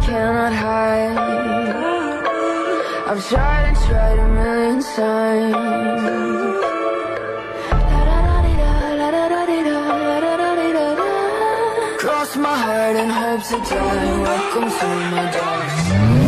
cannot hide. I've tried and tried a million times. Cross my heart and hope to die. Welcome to my dark side.